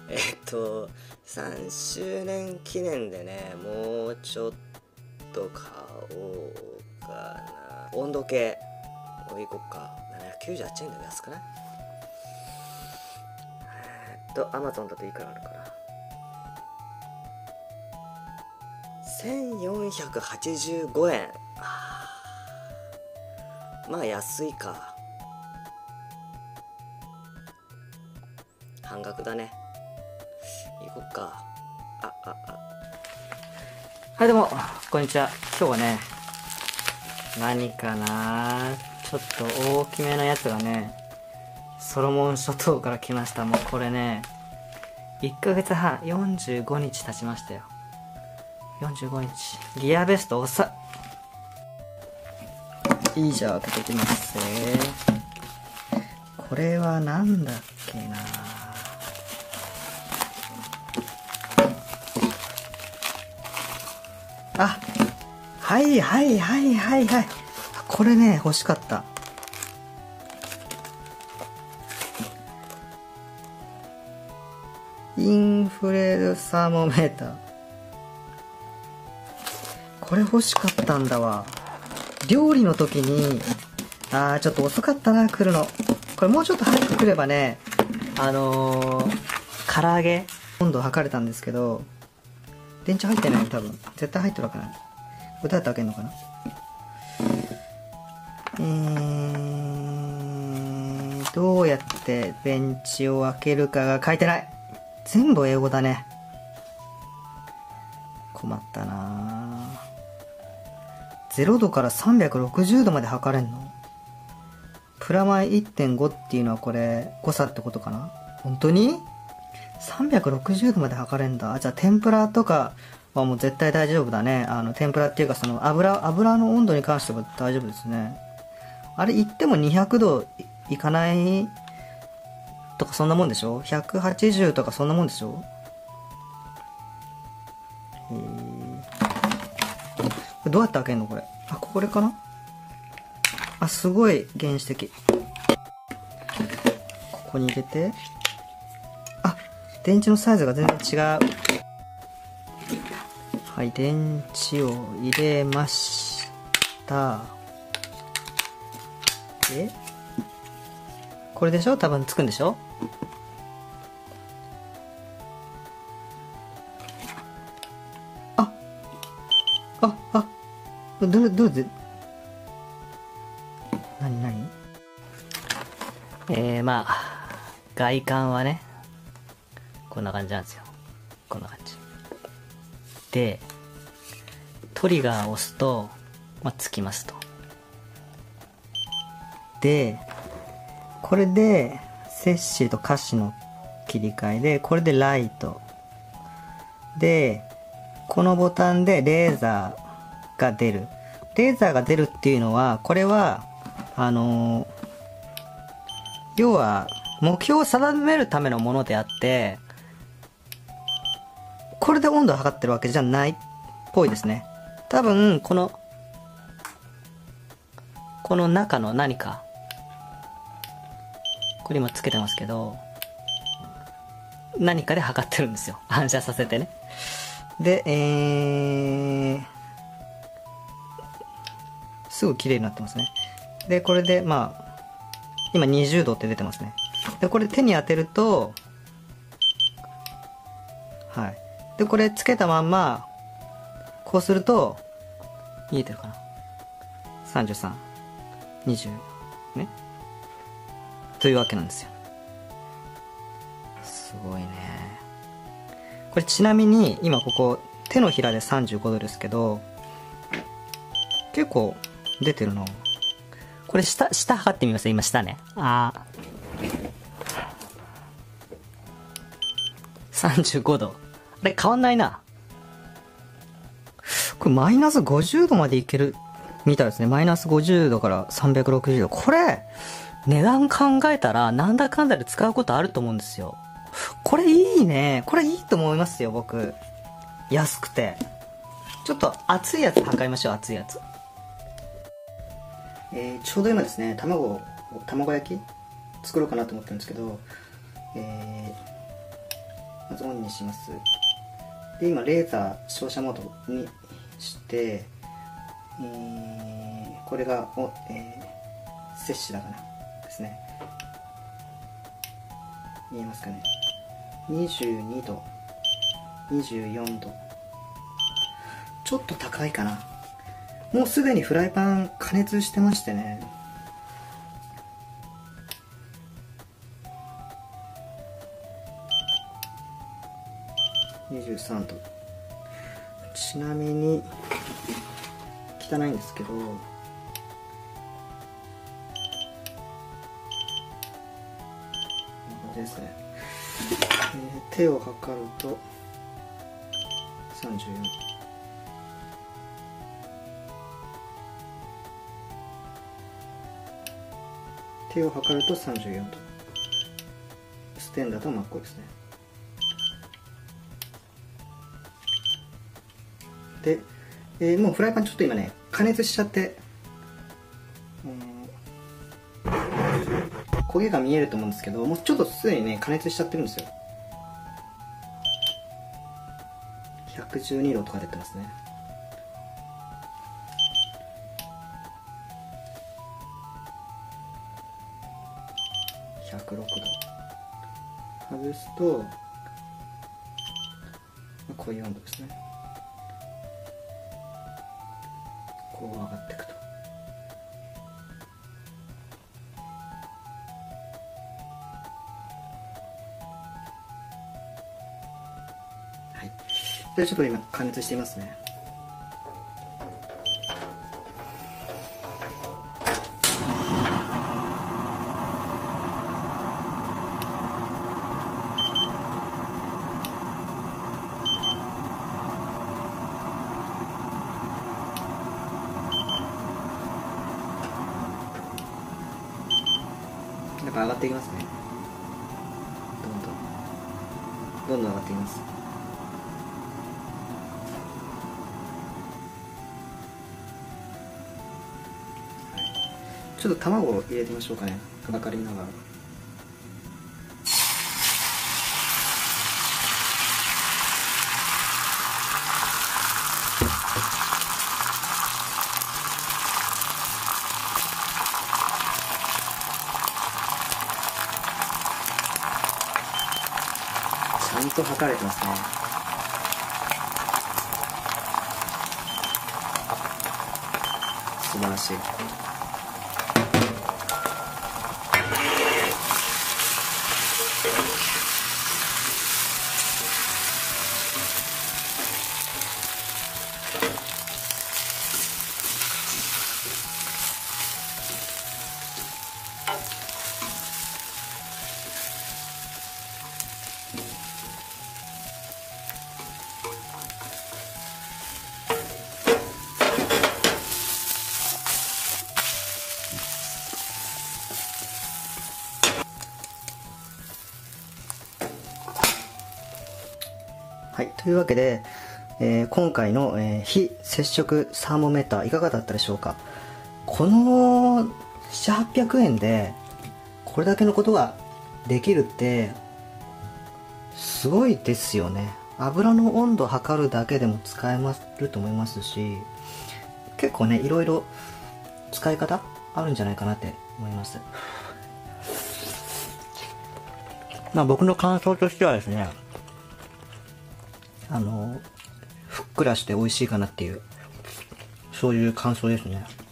3周年記念でね、もうちょっと買おうかな。温度計いこっか。798円で安くない？アマゾンだといくらあるかな。1485円。まあ安いか。半額だね。行こっか。はい、どうもこんにちは。今日はね、何かな、ちょっと大きめのやつがね、ソロモン諸島から来ました。もうこれね、1ヶ月半、45日経ちましたよ。45日。ギアベストいいじゃん、開けていきますね。これはなんだっけな。はいこれね、欲しかった。インフレサーモメーター。これ欲しかったんだわ。料理の時に、ちょっと遅かったな、来るの。これもうちょっと早く来ればね、唐揚げ温度を測れたんですけど、電池入ってないよ、多分。絶対入ってるわけない。これどうやって開けるのかな。どうやって電池を開けるかが書いてない。全部英語だね。困ったな。0度から360度まで測れんの？プラマイ 1.5 っていうのはこれ誤差ってことかな。本当に360度まで測れんだ。じゃあ天ぷらとかはもう絶対大丈夫だね。天ぷらっていうかその油の温度に関しては大丈夫ですね。あれ言っても200度いかないとかそんなもんでしょ。180とかそんなもんでしょ。これどうやって開けんのこれ。これかな。すごい原始的。ここに入れて、電池のサイズが全然違う。はい、電池を入れました。で、これでしょ。多分つくんでしょ。どれで何まあ外観はねこんな感じなんですよ。こんな感じで、トリガーを押すとつきますと。でこれでセッシと歌詞の切り替えで、これでライトで、このボタンでレーザーが出る。レーザーが出るっていうのは、これは要は目標を定めるためのものであって、これで温度を測ってるわけじゃないっぽいですね。多分この中の何か、これ今つけてますけど、何かで測ってるんですよ。反射させてね。ですぐ綺麗になってますね。でこれで今20度って出てますね。でこれ手に当てると、でこれつけたまんまこうすると見えてるかな、33、20ね、というわけなんですよ。すごいね。これちなみに今ここ手のひらで35度ですけど、結構出てるの。これ下測ってみます。今下ね。35度。あれ変わんないな。これマイナス50度までいけるみたいですね。マイナス50度から360度。これ値段考えたらなんだかんだで使うことあると思うんですよ。これいいね。これいいと思いますよ、僕。安くて。ちょっと熱いやつ測りましょう。熱いやつ。ちょうど今ですね、卵焼き作ろうかなと思ってるんですけど、 まずオンにします。で今レーザー照射モードにして、これが摂氏だかなですね。見えますかね。22度、24度、ちょっと高いかな。もうすでにフライパン加熱してましてね、23度。ちなみに汚いんですけど、これですね、手を測ると34、手を測ると34度、ステンだと真っ赤ですね。で、もうフライパンちょっと今ね加熱しちゃって、焦げが見えると思うんですけど、もうちょっとすでにね加熱しちゃってるんですよ。112度とか出てますね。106度外すとこういう温度ですね。こう上がっていくと。はい。でちょっと今加熱していますね。やっぱ上がっていきますね。どんどん上がっていきます。ちょっと卵を入れてみましょうかね。かかりながら。ちゃんと測れてますね。素晴らしい。はい、というわけで、今回の、非接触サーモメーターいかがだったでしょうか。この7、800円でこれだけのことができるってすごいですよね。油の温度を測るだけでも使えると思いますし、結構ねいろいろ使い方あるんじゃないかなって思います。まあ僕の感想としてはですね、ふっくらして美味しいかなっていう、そういう感想ですね。